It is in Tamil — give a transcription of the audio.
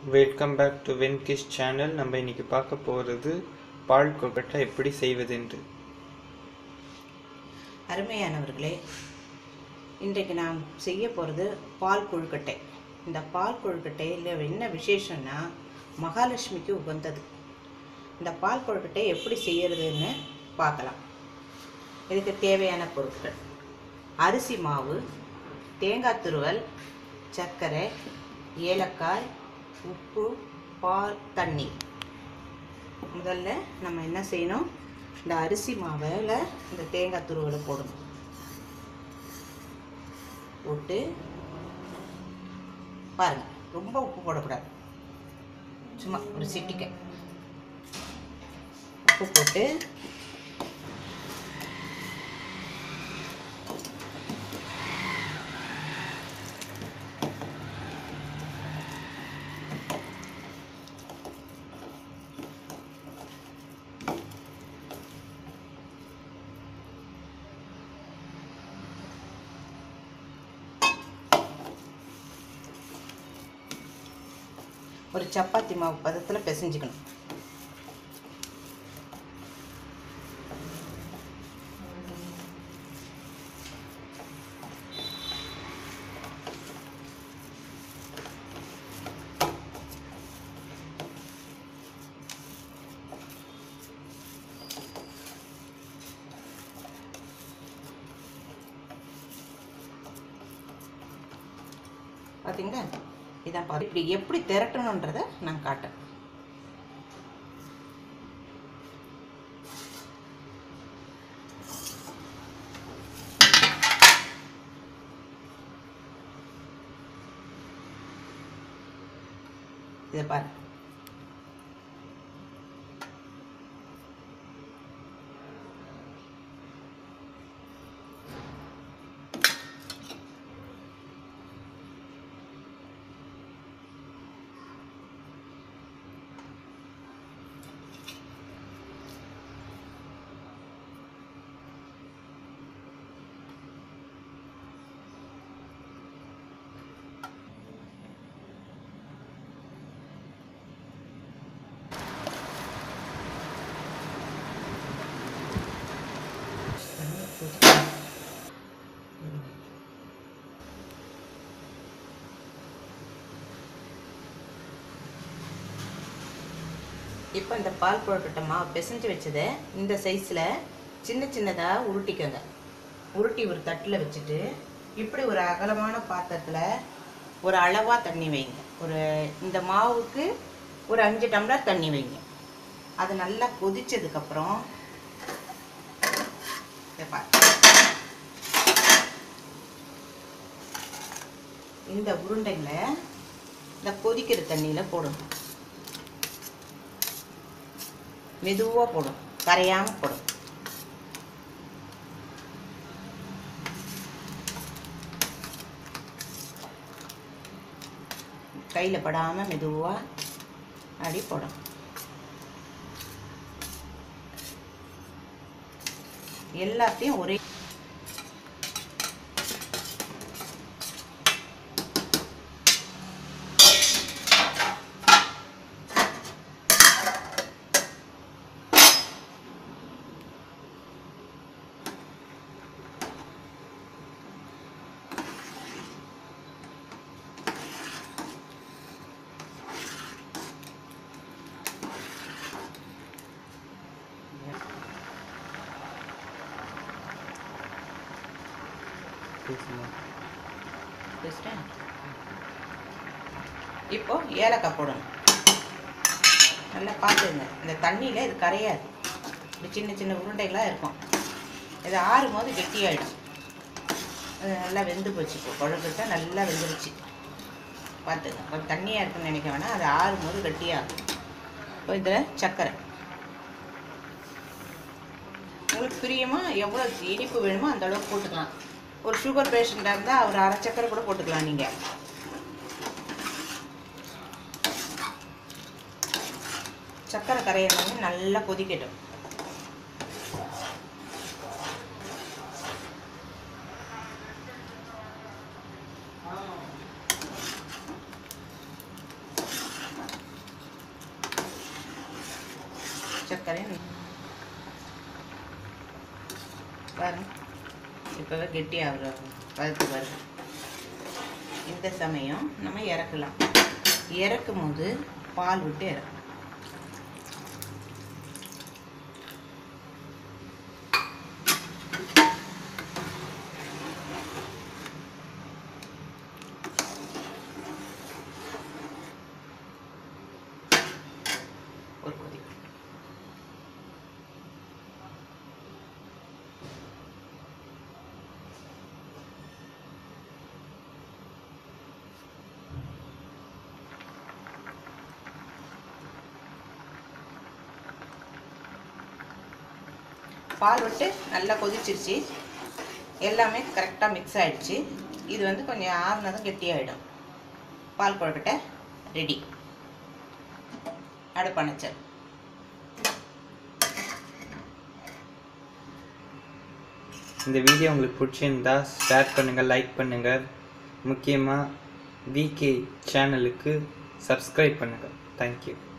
Welcome back to Venkish channel. நம்ம இன்னைக்கு பார்க்க போகிறது பால் கொழுக்கட்டை எப்படி செய்வது என்று. அருமையானவர்களே, இன்றைக்கு நாம் செய்ய போகிறது பால் கொழுக்கட்டை. இந்த பால் கொழுக்கட்டையில் என்ன விசேஷம்னா மகாலட்சுமிக்கு உகந்தது. இந்த பால் கொழுக்கட்டை எப்படி செய்யறதுன்னு பார்க்கலாம். இதுக்கு தேவையான பொருட்கள்: அரிசி மாவு, தேங்காய் துருவல், சர்க்கரை, ஏலக்காய், உப்பு, பால், தண்ணி. முதல்ல நம்ம என்ன செய்யணும், இந்த அரிசி மாவில் இந்த தேங்காய் துருவலை போடணும். போட்டு பாருங்கள், ரொம்ப உப்பு போடக்கூடாது, சும்மா ஒரு சிட்டிக்கை உப்பு போட்டு ஒரு சப்பாத்தி மாவு பதத்தில் பிசைஞ்சுக்கணும். பார்த்தீங்களா, இதான் பாரு. இப்படி எப்படி திரட்டணுன்றதை நான் காட்டுறேன். இதை பாரு. இப்போ இந்த பால் கொழுக்கட்டை மாவு பிசைஞ்சு வச்சதை இந்த சைஸில் சின்ன சின்னதாக உருட்டிக்கோங்க. உருட்டி ஒரு தட்டில் வச்சுட்டு இப்படி ஒரு அகலமான பாத்திரத்தில் ஒரு அளவாக தண்ணி வைங்க. இந்த மாவுக்கு ஒரு 5 டம்ளர் தண்ணி வைங்க. அது நல்லா கொதிச்சதுக்கப்புறம் இந்த உருண்டைகளை இந்த கொதிக்கிற தண்ணியில் போடணும். மெதுவாக போடும், கரையாமல் போடும். கையில் படாமல் மெதுவாக அப்படி போடும். எல்லாத்தையும் ஒரே இப்போ ஏலக்காய் போடணும். நல்லா பார்த்துங்க, இந்த தண்ணியில் இது கரையாது. இப்படி சின்ன சின்ன உருண்டைகளாக இருக்கும். இது ஆறும் போது கெட்டியாயிடும். அது நல்லா வெந்து போச்சு. இப்போ கொழுக்கட்டை நல்லா வெந்துருச்சு. பார்த்துங்க, கொஞ்சம் தண்ணியாக இருக்குன்னு நினைக்க வேணாம், அது ஆறும் போது கெட்டியாகும். இப்போ இதில் சர்க்கரை உங்களுக்கு பிரியமாக எவ்வளோ இனிப்பு வேணுமோ அந்த அளவுக்கு போட்டுக்கலாம். ஒரு சுகர் பேஷண்ட்டாக இருந்தால் ஒரு அரை சக்கரை கூட போட்டுக்கலாம். நீங்கள் சக்கரை கரையணும், நல்லா கொதிக்கட்டும். சர்க்கரையும் பாருங்க இப்போவே கெட்டி ஆகிற வறுத்து வருது. இந்த சமயம் நம்ம இறக்கலாம். இறக்கும் போது பால் விட்டு இறக்கும். ஒரு கொதி. பால் விட்டு நல்லா கொதிச்சிருச்சு. எல்லாமே கரெக்டாக மிக்ஸ் ஆகிடுச்சு. இது வந்து கொஞ்சம் ஆறுனதும் கெட்டியாகிடும். பால் கொழுக்கட்டை ரெடி. அடுப்பு அணைச்சல். இந்த வீடியோ உங்களுக்கு பிடிச்சிருந்தா ஷேர் பண்ணுங்கள், லைக் பண்ணுங்கள். முக்கியமாக விகே சேனலுக்கு சப்ஸ்கிரைப் பண்ணுங்கள். தேங்க்யூ.